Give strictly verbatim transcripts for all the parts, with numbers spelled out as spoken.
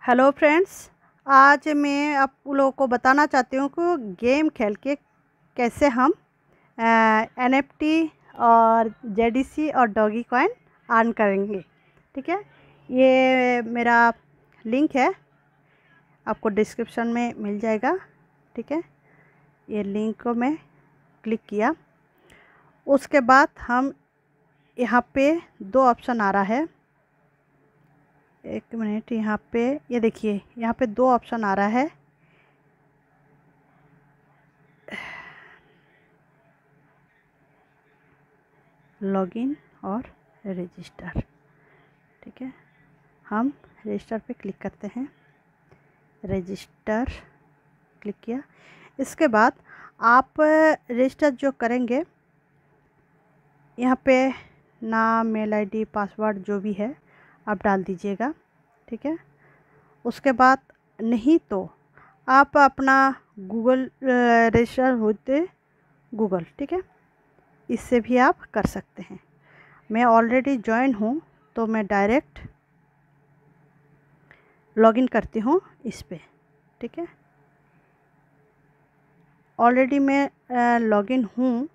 Hello friends, आज मैं आप लोगों को बताना चाहती हूँ कि गेम खेल के कैसे हम एनएफटी और जेडीसी और डॉगी कॉइन अर्न करेंगे। ठीक है, ये मेरा लिंक है, आपको डिस्क्रिप्शन में मिल जाएगा। ठीक है, ये लिंक को मैं क्लिक किया, उसके बाद हम यहाँ पे दो ऑप्शन आ रहा है। एक मिनट, यहाँ पे ये देखिए, यहाँ पे दो ऑप्शन आ रहा है। लॉगिन और रजिस्टर। ठीक है, हम रजिस्टर पे क्लिक करते हैं। रजिस्टर क्लिक किया, इसके बाद आप रजिस्टर जो करेंगे, यहाँ पे नाम, मेल आईडी, पासवर्ड जो भी है आप डाल दीजिएगा। ठीक है, उसके बाद नहीं तो आप अपना गूगल रजिस्टर होते गूगल, ठीक है, इससे भी आप कर सकते हैं। मैं ऑलरेडी ज्वाइन हूँ तो मैं डायरेक्ट लॉगिन करती हूँ इस पे। ठीक है, ऑलरेडी मैं लॉगिन हूँ।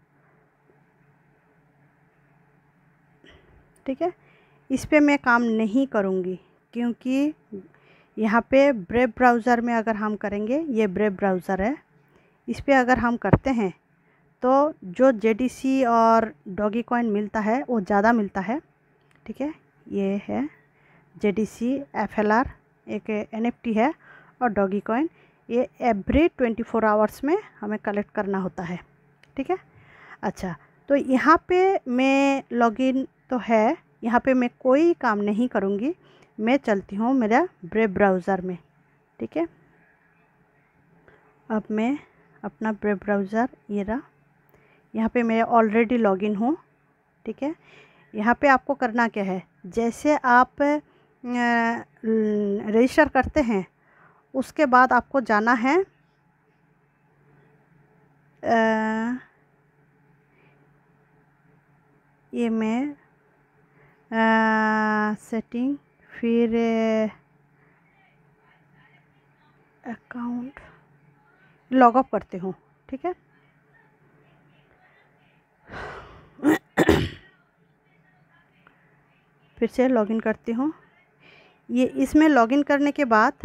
ठीक है, इस पे मैं काम नहीं करूँगी क्योंकि यहाँ पे ब्रेव ब्राउज़र में अगर हम करेंगे, ये ब्रेव ब्राउज़र है, इस पे अगर हम करते हैं तो जो जेडीसी और डॉगी कॉइन मिलता है वो ज़्यादा मिलता है। ठीक है, ये है जेडीसी, एफएलआर एक एनएफटी है, और डॉगी कॉइन ये एवरी ट्वेंटी फोर आवर्स में हमें कलेक्ट करना होता है। ठीक है, अच्छा, तो यहाँ पे मैं लॉगिन तो है, यहाँ पे मैं कोई काम नहीं करूँगी, मैं चलती हूँ मेरा ब्रेव ब्राउज़र में। ठीक है, अब मैं अपना ब्रेव ब्राउज़र, ये रहा, यहाँ पे मैं ऑलरेडी लॉगिन हूँ। ठीक है, यहाँ पे आपको करना क्या है, जैसे आप रजिस्टर करते हैं उसके बाद आपको जाना है आ, ये मैं सेटिंग, फिर अकाउंट लॉग अप करती हूँ। ठीक है, फिर से लॉगिन करती हूँ। ये इसमें लॉगिन करने के बाद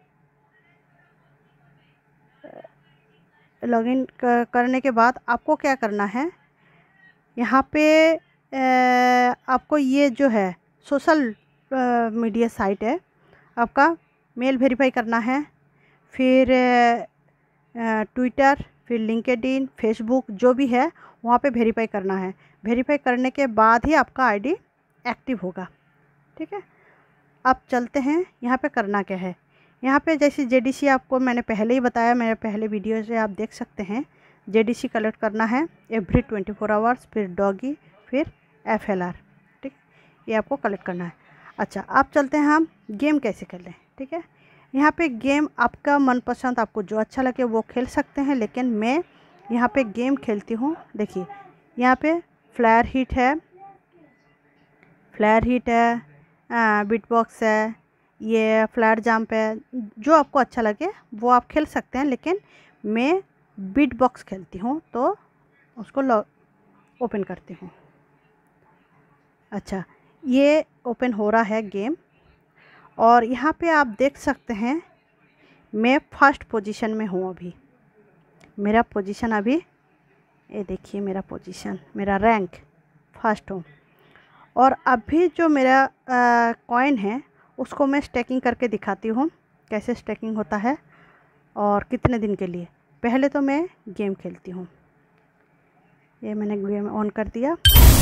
लॉगिन करने के बाद आपको क्या करना है, यहाँ पे आपको ये जो है सोशल मीडिया साइट है, आपका मेल वेरीफाई करना है, फिर ट्विटर, फिर लिंक्डइन, फेसबुक जो भी है वहाँ पे वेरीफाई करना है। वेरीफाई करने के बाद ही आपका आईडी एक्टिव होगा। ठीक है, अब चलते हैं यहाँ पे करना क्या है। यहाँ पे जैसे जेडीसी आपको मैंने पहले ही बताया, मेरे पहले वीडियो से आप देख सकते हैं, जेडीसी कलेक्ट करना है एवरी ट्वेंटी फोर आवर्स, फिर डॉगी, फिर एफएलआर। ठीक, ये आपको कलेक्ट करना है। अच्छा, आप चलते हैं हम गेम कैसे खेलें। ठीक है, यहाँ पे गेम आपका मनपसंद, आपको जो अच्छा लगे वो खेल सकते हैं, लेकिन मैं यहाँ पे गेम खेलती हूँ। देखिए, यहाँ पे फ्लायर हिट है, फ्लायर हिट है, बीट बॉक्स है, ये फ्लायर जंप है, जो आपको अच्छा लगे वो आप खेल सकते हैं, लेकिन मैं बीट बॉक्स खेलती हूँ तो उसको लॉग ओपन करती हूँ। अच्छा, ये ओपन हो रहा है गेम, और यहाँ पे आप देख सकते हैं मैं फर्स्ट पोजीशन में हूँ अभी। मेरा पोजीशन अभी, ये देखिए मेरा पोजीशन, मेरा रैंक फर्स्ट हूँ। और अभी जो मेरा कॉइन है उसको मैं स्टैकिंग करके दिखाती हूँ कैसे स्टैकिंग होता है और कितने दिन के लिए। पहले तो मैं गेम खेलती हूँ, ये मैंने गेम ऑन कर दिया।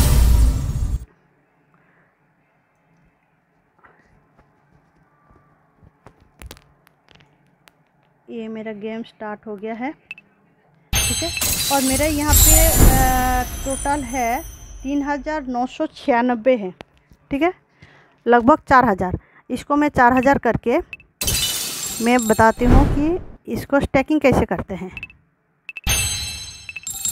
ये मेरा गेम स्टार्ट हो गया है। ठीक है, और मेरा यहाँ पे टोटल है तीन हज़ार नौ सौ छियानबे है। ठीक है, लगभग चार हज़ार। इसको मैं चार हज़ार करके मैं बताती हूँ कि इसको स्टैकिंग कैसे करते हैं।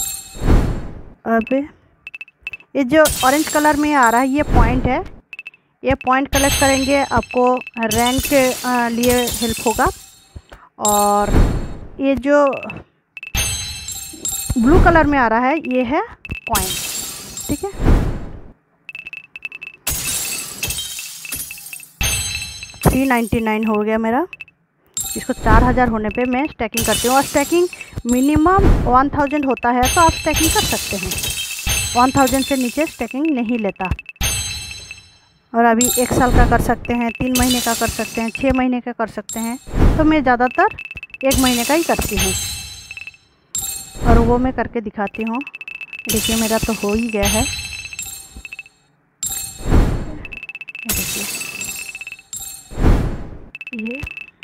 अब ये जो ऑरेंज कलर में आ रहा है ये पॉइंट है, ये पॉइंट कलेक्ट करेंगे, आपको रैंक के लिए हेल्प होगा। और ये जो ब्लू कलर में आ रहा है ये है कॉइन, ठीक है। थ्री नाइन्टी नाइन हो गया मेरा। इसको चार हज़ार होने पे मैं स्टैकिंग करती हूँ। और स्टैकिंग मिनिमम वन थाउजेंड होता है तो आप स्टैकिंग कर सकते हैं, वन थाउजेंड से नीचे स्टैकिंग नहीं लेता। और अभी एक साल का कर सकते हैं, तीन महीने का कर सकते हैं, छः महीने का कर सकते हैं। तो मैं ज़्यादातर एक महीने का ही करती हूँ और वो मैं करके दिखाती हूँ। देखिए मेरा तो हो ही गया है। देखिए ये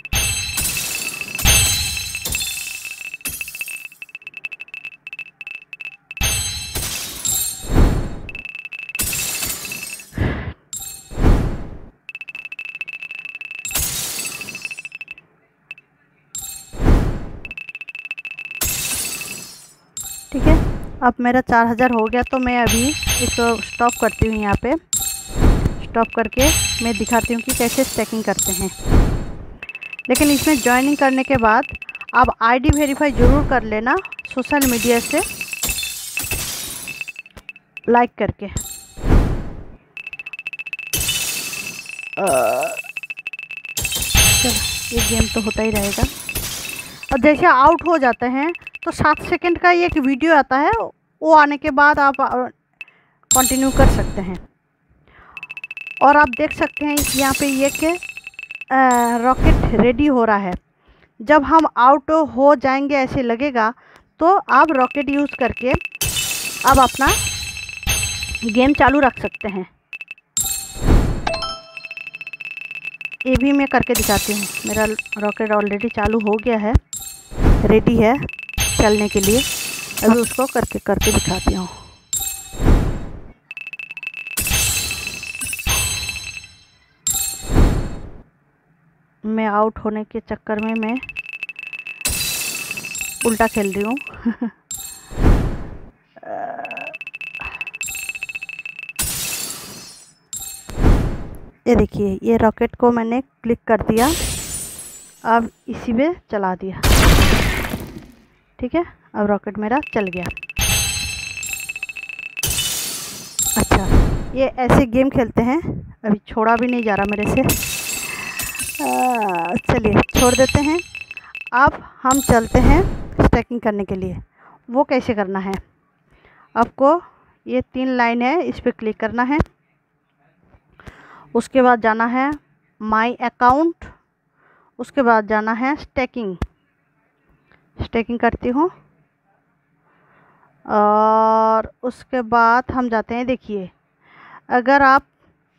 ठीक है। अब मेरा चार हज़ार हो गया तो मैं अभी इसको स्टॉप करती हूँ। यहाँ पे स्टॉप करके मैं दिखाती हूँ कि कैसे स्टैकिंग करते हैं। लेकिन इसमें ज्वाइनिंग करने के बाद आप आईडी वेरीफाई ज़रूर कर लेना सोशल मीडिया से लाइक करके। चलो ये गेम तो होता ही रहेगा। और जैसे आउट हो जाते हैं तो सात सेकंड का एक वीडियो आता है, वो आने के बाद आप कंटिन्यू कर सकते हैं। और आप देख सकते हैं यहाँ पे ये कि रॉकेट रेडी हो रहा है। जब हम आउट हो जाएंगे ऐसे लगेगा तो आप रॉकेट यूज़ करके आप अपना गेम चालू रख सकते हैं। ये भी मैं करके दिखाती हूँ। मेरा रॉकेट ऑलरेडी चालू हो गया है, रेडी है चलने के लिए। अभी उसको करके करके दिखाती हूँ। मैं आउट होने के चक्कर में मैं उल्टा खेल रही हूँ। ये देखिए ये रॉकेट को मैंने क्लिक कर दिया, अब इसी में चला दिया, ठीक है। अब रॉकेट मेरा चल गया। अच्छा ये ऐसे गेम खेलते हैं, अभी छोड़ा भी नहीं जा रहा मेरे से। चलिए छोड़ देते हैं। अब हम चलते हैं स्टैकिंग करने के लिए। वो कैसे करना है, आपको ये तीन लाइन है इस पर क्लिक करना है। उसके बाद जाना है माई अकाउंट, उसके बाद जाना है स्टैकिंग। स्टैकिंग करती हूँ और उसके बाद हम जाते हैं। देखिए अगर आप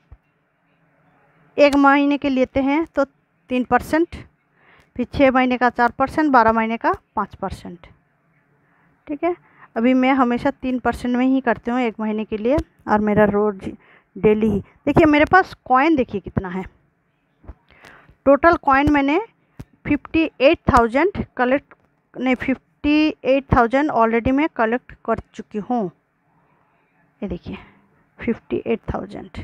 एक महीने के लेते हैं तो तीन परसेंट, फिर छः महीने का चार परसेंट, बारह महीने का पाँच परसेंट, ठीक है। अभी मैं हमेशा तीन परसेंट में ही करती हूँ एक महीने के लिए, और मेरा रोज डेली ही। देखिए मेरे पास कॉइन देखिए कितना है। टोटल कॉइन मैंने फिफ्टी एट थाउजेंड कलेक्ट नहीं फिफ्टी एट थाउजेंड ऑलरेडी मैं कलेक्ट कर चुकी हूँ। ये देखिए फिफ्टी एट थाउजेंड।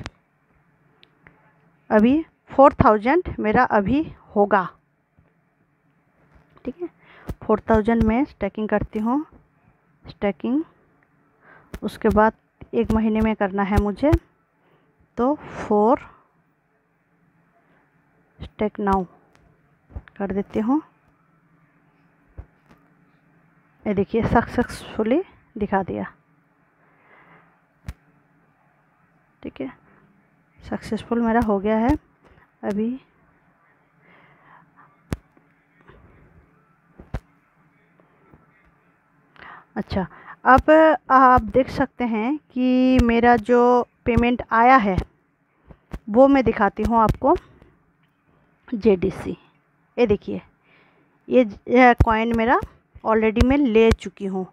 अभी फोर थाउजेंड मेरा अभी होगा, ठीक है। फोर थाउजेंड में स्टैकिंग करती हूँ। स्टैकिंग उसके बाद एक महीने में करना है मुझे, तो फोर स्टैक नाउ कर देती हूँ। ये देखिए सक्सेसफुली दिखा दिया, ठीक है। सक्सेसफुल मेरा हो गया है। अभी अच्छा अब आप देख सकते हैं कि मेरा जो पेमेंट आया है वो मैं दिखाती हूँ आपको। जे डी सी, ये देखिए ये कॉइन मेरा ऑलरेडी मैं ले चुकी हूँ।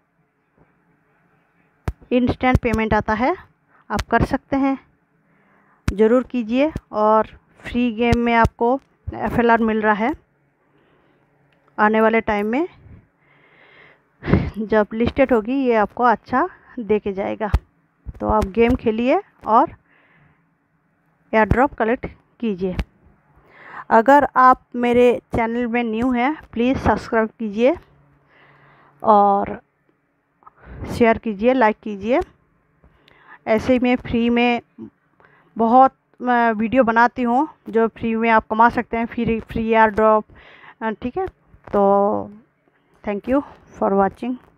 इंस्टेंट पेमेंट आता है, आप कर सकते हैं, ज़रूर कीजिए। और फ्री गेम में आपको एफ एल आर मिल रहा है आने वाले टाइम में। जब लिस्टेड होगी ये आपको अच्छा दे के जाएगा। तो आप गेम खेलिए और एयर ड्रॉप कलेक्ट कीजिए। अगर आप मेरे चैनल में न्यू हैं प्लीज़ सब्सक्राइब कीजिए और शेयर कीजिए, लाइक कीजिए। ऐसे ही मैं फ्री में बहुत वीडियो बनाती हूँ जो फ्री में आप कमा सकते हैं, फ्री फ्री एयर ड्रॉप। ठीक है, तो थैंक यू फॉर वाचिंग।